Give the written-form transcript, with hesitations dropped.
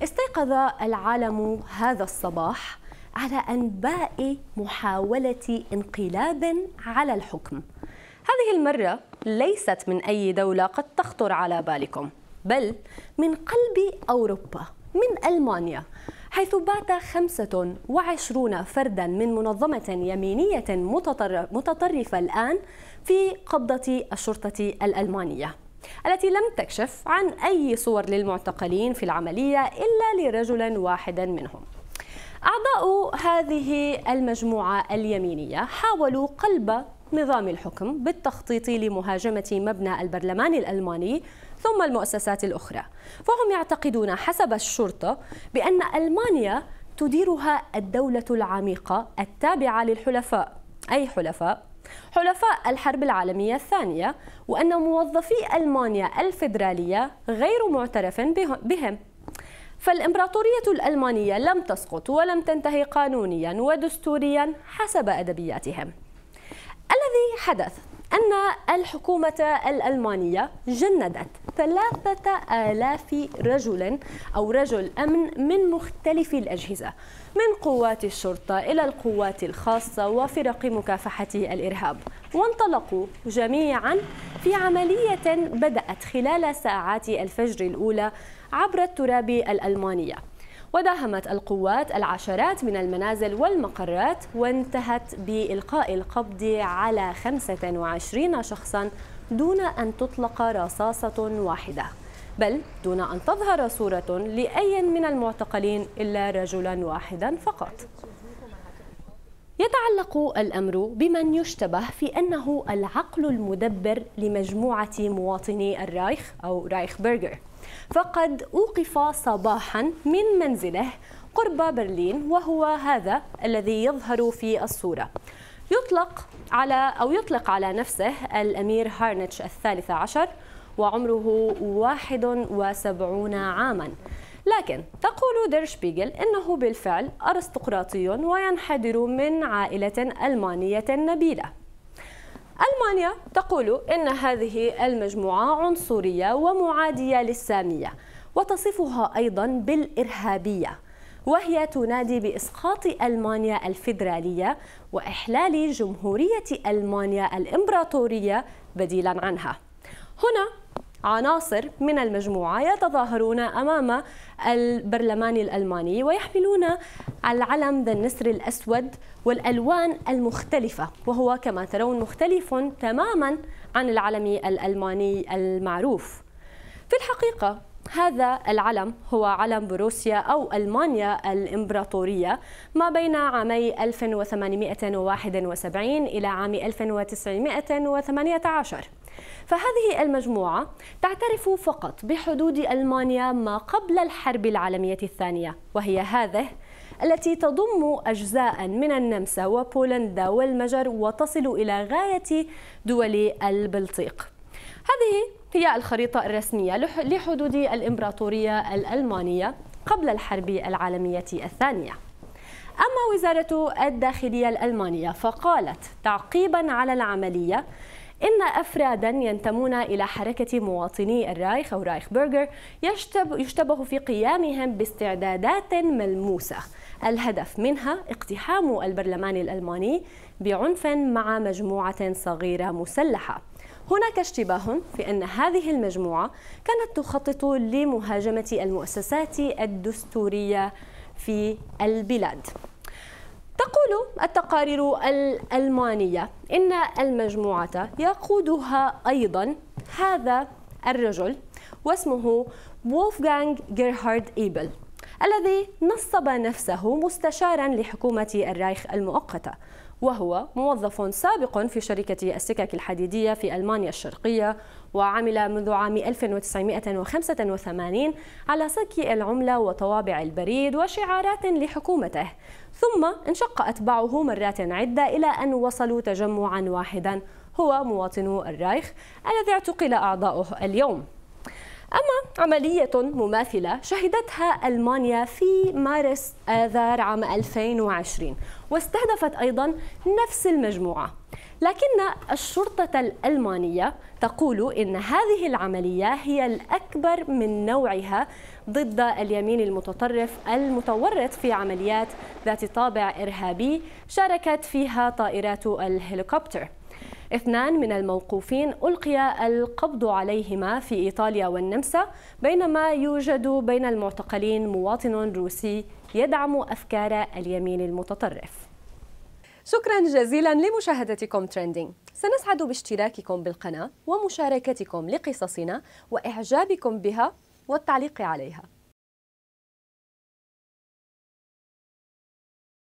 استيقظ العالم هذا الصباح على أنباء محاولة انقلاب على الحكم. هذه المرة ليست من أي دولة قد تخطر على بالكم، بل من قلب أوروبا، من ألمانيا، حيث بات 25 فرداً من منظمة يمينية متطرفة الآن في قبضة الشرطة الألمانية، التي لم تكشف عن أي صور للمعتقلين في العملية إلا لرجل واحد منهم. أعضاء هذه المجموعة اليمينية حاولوا قلب نظام الحكم بالتخطيط لمهاجمة مبنى البرلمان الألماني ثم المؤسسات الأخرى، فهم يعتقدون حسب الشرطة بأن ألمانيا تديرها الدولة العميقة التابعة للحلفاء، أي حلفاء الحرب العالمية الثانية، وأن موظفي ألمانيا الفيدرالية غير معترف بهم. فالإمبراطورية الألمانية لم تسقط ولم تنتهي قانونيا ودستوريا حسب أدبياتهم. الذي حدث أن الحكومة الألمانية جندت 3000 رجل أمن من مختلف الأجهزة، من قوات الشرطة إلى القوات الخاصة وفرق مكافحة الإرهاب، وانطلقوا جميعا في عملية بدأت خلال ساعات الفجر الأولى عبر التراب الألمانية، وداهمت القوات العشرات من المنازل والمقرات، وانتهت بإلقاء القبض على 25 شخصا دون أن تطلق رصاصة واحدة، بل دون أن تظهر صورة لأي من المعتقلين إلا رجلا واحدا فقط. يتعلق الأمر بمن يشتبه في أنه العقل المدبر لمجموعة مواطني الرايخ أو رايخ بيرغر، فقد أوقف صباحا من منزله قرب برلين، وهو هذا الذي يظهر في الصورة. يطلق على نفسه الأمير هارنتش الثالث عشر، وعمره 71 عاما، لكن تقول دير شبيغل إنه بالفعل أرستقراطي وينحدر من عائلة ألمانية نبيلة. ألمانيا تقول إن هذه المجموعة عنصرية ومعادية للسامية، وتصفها أيضا بالإرهابية، وهي تنادي بإسقاط ألمانيا الفيدرالية وإحلال جمهورية ألمانيا الإمبراطورية بديلا عنها. هنا عناصر من المجموعة يتظاهرون أمام البرلمان الألماني ويحملون العلم ذا النسر الأسود والألوان المختلفة، وهو كما ترون مختلف تماما عن العلم الألماني المعروف. في الحقيقة هذا العلم هو علم بروسيا أو ألمانيا الإمبراطورية ما بين عامي 1871 إلى عام 1918. فهذه المجموعة تعترف فقط بحدود ألمانيا ما قبل الحرب العالمية الثانية، وهي هذه التي تضم أجزاء من النمسا وبولندا والمجر وتصل إلى غاية دول البلطيق. هذه هي الخريطة الرسمية لحدود الإمبراطورية الألمانية قبل الحرب العالمية الثانية. أما وزارة الداخلية الألمانية فقالت تعقيبا على العملية إن أفرادا ينتمون إلى حركة مواطني الرايخ أو رايخ بيرغر يشتبه في قيامهم باستعدادات ملموسة، الهدف منها اقتحام البرلمان الألماني بعنف مع مجموعة صغيرة مسلحة. هناك اشتباه في أن هذه المجموعة كانت تخطط لمهاجمة المؤسسات الدستورية في البلاد. تقول التقارير الألمانية إن المجموعة يقودها أيضا هذا الرجل، واسمه وولفغانغ جيرهارد إيبل، الذي نصب نفسه مستشارا لحكومة الرايخ المؤقتة، وهو موظف سابق في شركة السكك الحديدية في ألمانيا الشرقية، وعمل منذ عام 1985 على سك العملة وطوابع البريد وشعارات لحكومته، ثم انشق أتباعه مرات عدة إلى أن وصلوا تجمعا واحدا هو مواطنو الرايخ الذي اعتقل أعضاؤه اليوم. أما عملية مماثلة شهدتها ألمانيا في مارس آذار عام 2020 واستهدفت أيضا نفس المجموعة، لكن الشرطة الألمانية تقول إن هذه العملية هي الأكبر من نوعها ضد اليمين المتطرف المتورط في عمليات ذات طابع إرهابي شاركت فيها طائرات الهليكوبتر. 2 من الموقوفين ألقي القبض عليهما في إيطاليا والنمسا، بينما يوجد بين المعتقلين مواطن روسي يدعم أفكار اليمين المتطرف. شكرا جزيلا لمشاهدتكم ترندينج. سنسعد باشتراككم بالقناة ومشاركتكم لقصصنا وإعجابكم بها والتعليق عليها.